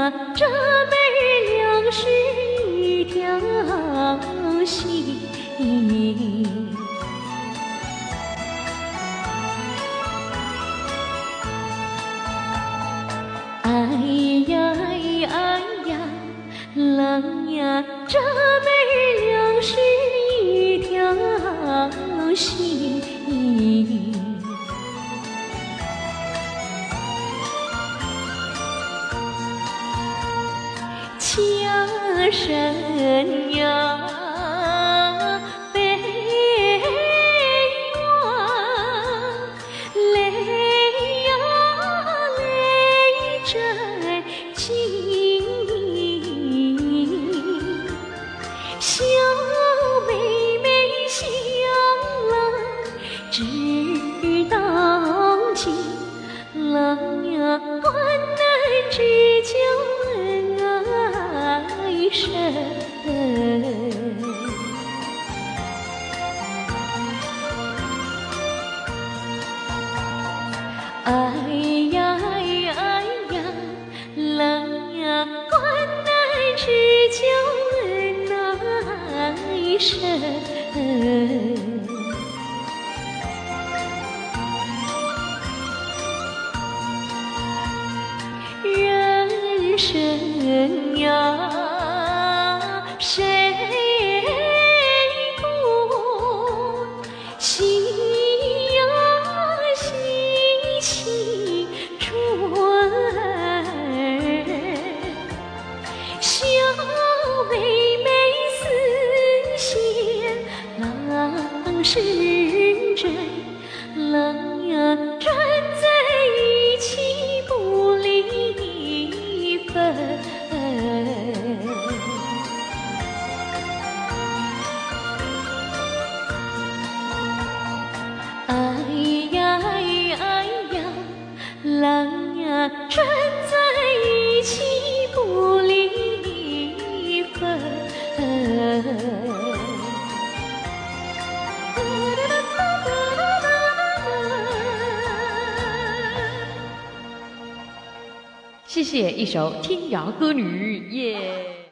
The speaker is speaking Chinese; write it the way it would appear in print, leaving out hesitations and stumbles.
这妹儿俩是一条心。哎呀哎呀，郎呀，这妹儿俩是一条心。枪声呀飞远，泪呀泪真情。小妹妹相郎知道情，郎呀关难只求爱深。哎呀哎呀，郎呀关难只求爱深。人生呀，谁不喜呀喜喜春？小妹妹思线郎是真，郎呀站在一起不离分。哎呀哎呀，郎呀站在一起不离分。 谢谢一首《天涯歌女》耶。